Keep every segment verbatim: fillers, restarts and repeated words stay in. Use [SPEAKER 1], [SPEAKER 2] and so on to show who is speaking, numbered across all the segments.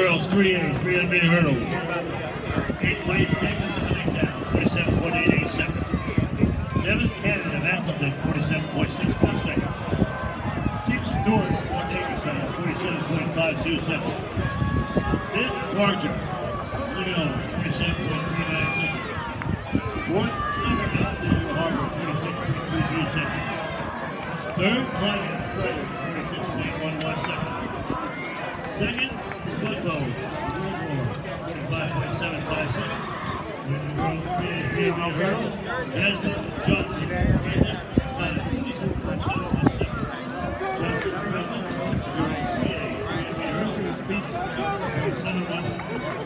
[SPEAKER 1] girls, three A, three hundred meter hurdle. Eighth place, Texas coming down, forty-seven point eight eight seconds. Seventh, Canada, Appleton, forty-seven point six four seconds. Sixth, George, one Hagerstown, forty-seven point five two seconds. Fifth, Barger, Illinois, forty-seven point three nine seconds. Fourth, Summerville, New Harbor, forty-six point three three seconds. Third, Plymouth, Australia, forty-six point one one seconds. Second, Football, World forty-five point seven five seconds. Winning the world three A three hundred hurdles, Jasmine Johnson, Canada, got fifty-two point seven one seconds. Jasmine Johnson, three A three hundred hurdles, beat forty-seven point one.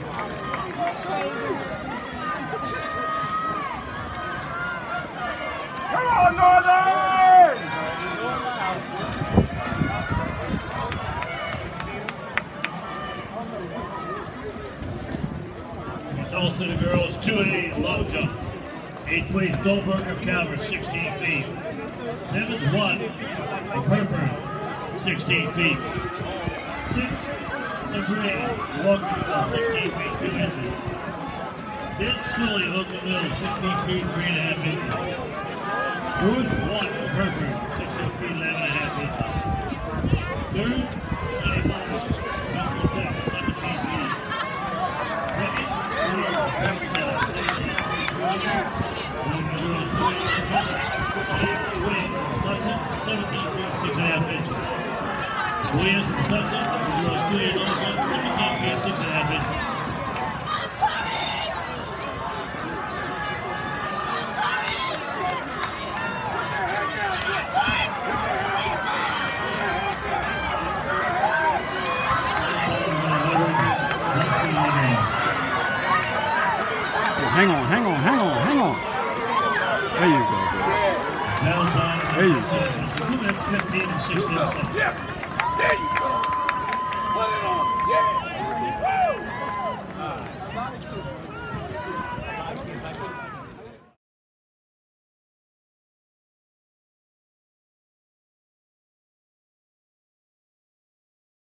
[SPEAKER 2] Come on, Northern!
[SPEAKER 1] Also the girls, two A long jump. Eighth place, Goldberg of Calvert, sixteen feet. Seventh, one, Purper, sixteen feet. Sixth, number eight, Walker, sixteen feet, two inches. Fifth, Sully, Local Mill, sixteen feet, three and a half inches. Fourth, one, Purper, sixteen feet, eleven and a half inches. Third, Sonny Thomas, seventeen feet. Second, Williams, Hudson, Australia, seventeen feet, six and a half inches.
[SPEAKER 3] Hang on, hang on, hang on, hang on. There you go,
[SPEAKER 1] Valentine,
[SPEAKER 3] there you go.
[SPEAKER 1] fifteen and sixteen.
[SPEAKER 2] Yeah, there you go. Put it on. Yeah.